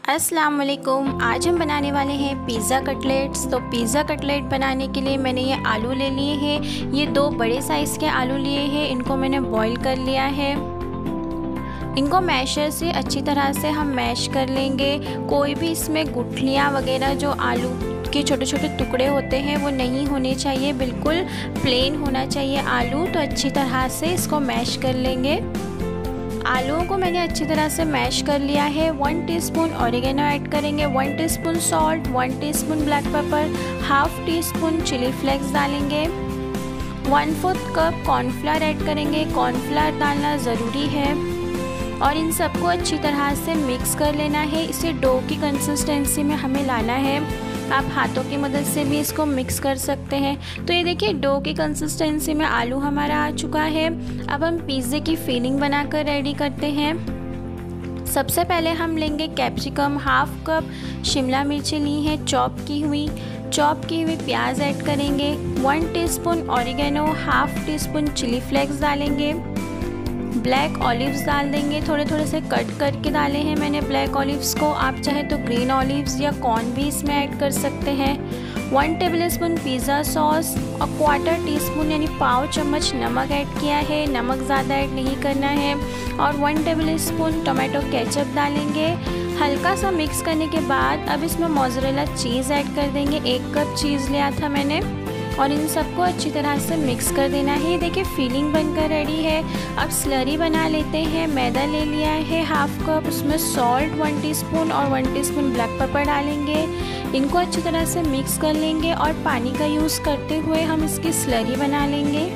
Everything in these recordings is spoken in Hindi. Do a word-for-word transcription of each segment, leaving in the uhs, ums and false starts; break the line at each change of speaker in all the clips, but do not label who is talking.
अस्सलाम वालेकुम। आज हम बनाने वाले हैं पिज़्ज़ा कटलेट्स। तो पिज़्ज़ा कटलेट बनाने के लिए मैंने ये आलू ले लिए हैं। ये दो बड़े साइज़ के आलू लिए हैं, इनको मैंने बॉईल कर लिया है। इनको मैशर से अच्छी तरह से हम मैश कर लेंगे। कोई भी इसमें गुठलियाँ वगैरह जो आलू के छोटे छोटे टुकड़े होते हैं वो नहीं होने चाहिए, बिल्कुल प्लेन होना चाहिए आलू। तो अच्छी तरह से इसको मैश कर लेंगे। आलूओं को मैंने अच्छी तरह से मैश कर लिया है। वन टीस्पून ऑरिगेनो ऐड करेंगे, one teaspoon salt, one teaspoon black pepper, half teaspoon chilli flakes डालेंगे। One fourth cup cornflour add करेंगे। कॉर्नफ्लावर डालना ज़रूरी है और इन सबको अच्छी तरह से मिक्स कर लेना है। इसे डो की कंसिस्टेंसी में हमें लाना है। आप हाथों की मदद से भी इसको मिक्स कर सकते हैं। तो ये देखिए डो की कंसिस्टेंसी में आलू हमारा आ चुका है। अब हम पिज़्ज़े की फिलिंग बनाकर रेडी करते हैं। सबसे पहले हम लेंगे कैप्सिकम, हाफ कप शिमला मिर्चें ली हैं चॉप की हुई। चॉप की हुई प्याज ऐड करेंगे। One teaspoon oregano, half teaspoon chilli flakes डालेंगे। ब्लैक ऑलिव्स डाल देंगे, थोड़े थोड़े से कट करके डाले हैं मैंने ब्लैक ऑलिव्स को। आप चाहे तो ग्रीन ऑलिव्स या कॉर्न भी इसमें ऐड कर सकते हैं। One tablespoon pizza sauce और क्वार्टर टी स्पून यानी पाव चम्मच नमक ऐड किया है। नमक ज़्यादा ऐड नहीं करना है। और one tablespoon tomato ketchup डालेंगे। हल्का सा मिक्स करने के बाद अब इसमें मोज़रेला चीज़ ऐड कर देंगे। एक कप चीज़ लिया था मैंने और इन सबको अच्छी तरह से मिक्स कर देना है। ये देखिए फिलिंग बनकर रेडी है। अब स्लरी बना लेते हैं। मैदा ले लिया है हाफ कप, उसमें सॉल्ट वन टीस्पून और वन टीस्पून ब्लैक पेपर डालेंगे। इनको अच्छी तरह से मिक्स कर लेंगे और पानी का यूज़ करते हुए हम इसकी स्लरी बना लेंगे।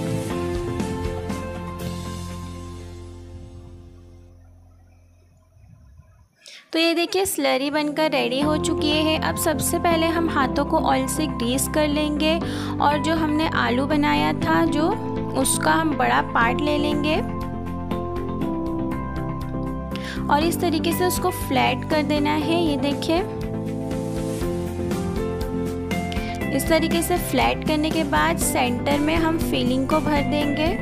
तो ये देखिए स्लरी बनकर रेडी हो चुकी है। अब सबसे पहले हम हाथों को ऑयल से ग्रीस कर लेंगे और जो हमने आलू बनाया था जो उसका हम बड़ा पार्ट ले लेंगे और इस तरीके से उसको फ्लैट कर देना है। ये देखिए इस तरीके से फ्लैट करने के बाद सेंटर में हम फिलिंग को भर देंगे।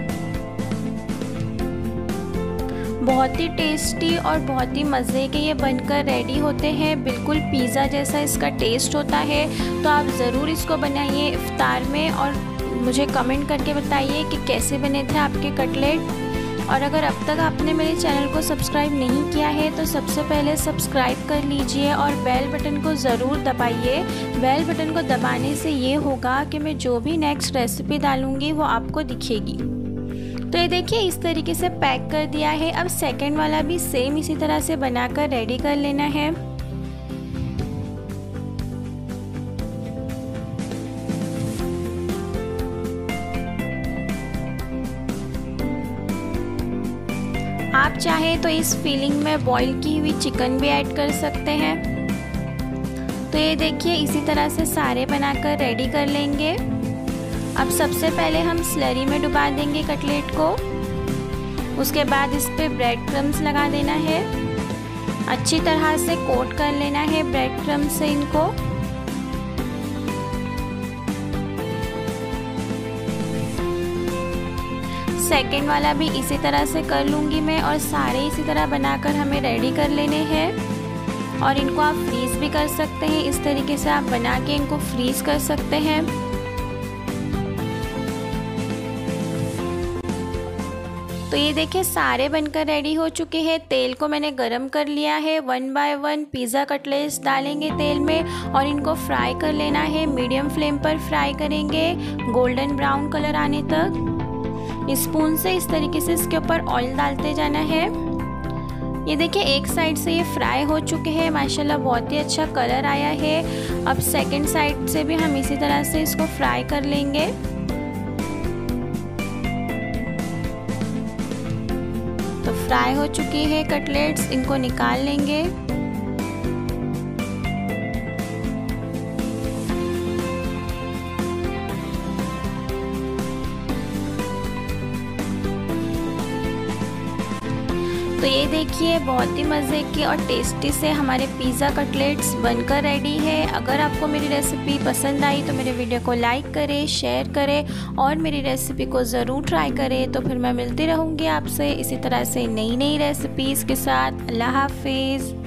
बहुत ही टेस्टी और बहुत ही मज़े के ये बनकर रेडी होते हैं। बिल्कुल पिज़्ज़ा जैसा इसका टेस्ट होता है। तो आप ज़रूर इसको बनाइए इफ्तार में और मुझे कमेंट करके बताइए कि कैसे बने थे आपके कटलेट। और अगर अब तक आपने मेरे चैनल को सब्सक्राइब नहीं किया है तो सबसे पहले सब्सक्राइब कर लीजिए और बेल बटन को ज़रूर दबाइए। बेल बटन को दबाने से ये होगा कि मैं जो भी नेक्स्ट रेसिपी डालूँगी वो आपको दिखेगी। तो ये देखिए इस तरीके से पैक कर दिया है। अब सेकंड वाला भी सेम इसी तरह से बनाकर रेडी कर लेना है। आप चाहे तो इस फिलिंग में बॉईल की हुई चिकन भी ऐड कर सकते हैं। तो ये देखिए इसी तरह से सारे बनाकर रेडी कर लेंगे। अब सबसे पहले हम स्लरी में डुबा देंगे कटलेट को। उसके बाद इस पे ब्रेड क्रम्स लगा देना है। अच्छी तरह से कोट कर लेना है ब्रेड क्रम्स से इनको। सेकेंड वाला भी इसी तरह से कर लूँगी मैं और सारे इसी तरह बनाकर हमें रेडी कर लेने हैं। और इनको आप फ्रीज़ भी कर सकते हैं। इस तरीके से आप बना के इनको फ्रीज़ कर सकते हैं। तो ये देखिए सारे बनकर रेडी हो चुके हैं। तेल को मैंने गरम कर लिया है। One by one pizza cutlets डालेंगे तेल में और इनको फ्राई कर लेना है। मीडियम फ्लेम पर फ्राई करेंगे गोल्डन ब्राउन कलर आने तक। स्पून से इस तरीके से इसके ऊपर ऑयल डालते जाना है। ये देखिए एक साइड से ये फ्राई हो चुके हैं। माशाल्लाह बहुत ही अच्छा कलर आया है। अब सेकंड साइड से भी हम इसी तरह से इसको फ्राई कर लेंगे। तो फ्राई हो चुकी है कटलेट्स, इनको निकाल लेंगे। तो ये देखिए बहुत ही मज़े की और टेस्टी से हमारे पिज़्ज़ा कटलेट्स बनकर रेडी है। अगर आपको मेरी रेसिपी पसंद आई तो मेरे वीडियो को लाइक करें, शेयर करें और मेरी रेसिपी को ज़रूर ट्राई करें। तो फिर मैं मिलती रहूँगी आपसे इसी तरह से नई नई रेसिपीज़ के साथ। अल्लाह हाफिज़।